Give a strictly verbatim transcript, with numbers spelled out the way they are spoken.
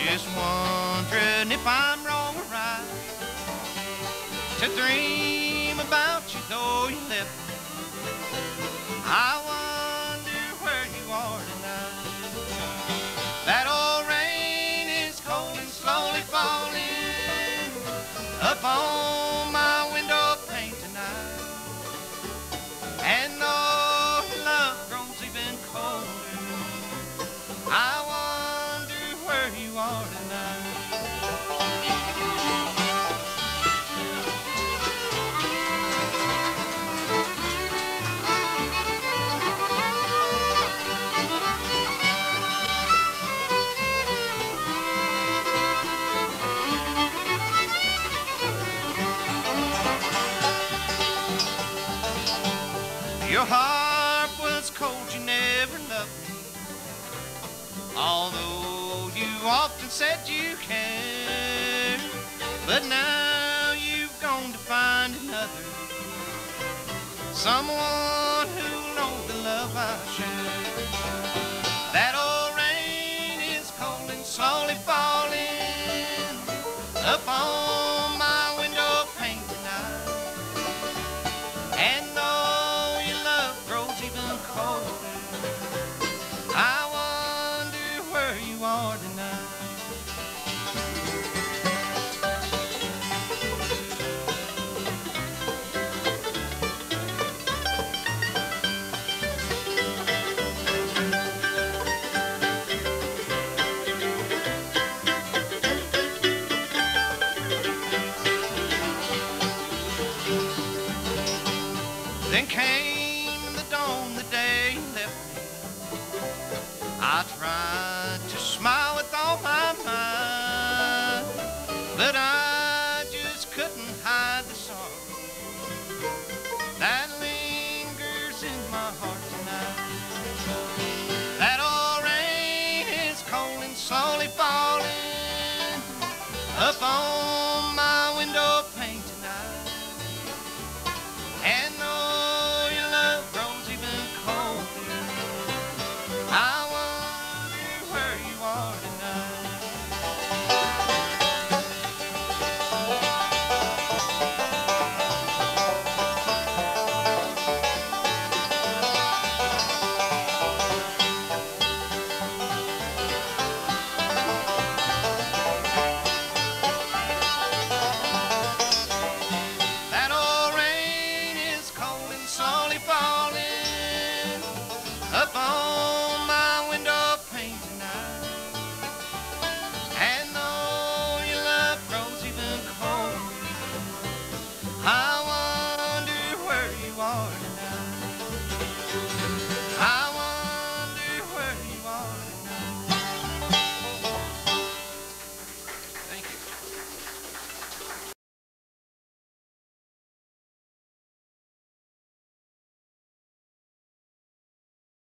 Just wondering if I'm wrong or right to dream about you though you left me. I wonder where you are tonight. That old rain is cold and slowly falling up on my window pane tonight. And though your love grows even colder, I wonder where you are tonight. Your heart was cold, you never loved me, although you often said you cared. But now you've gone to find another, someone who'll know the love I share. That old rain is cold and slowly falling up on my window pane tonight. And though your love grows even colder, I wonder where you are tonight. Then came the dawn, the day you left me. I tried to smile with all my might, but I just couldn't hide the sorrow that lingers in my heart tonight. That old rain is cold and slowly falling up on my window pane tonight. And though your love grows even colder, I wonder where you are tonight.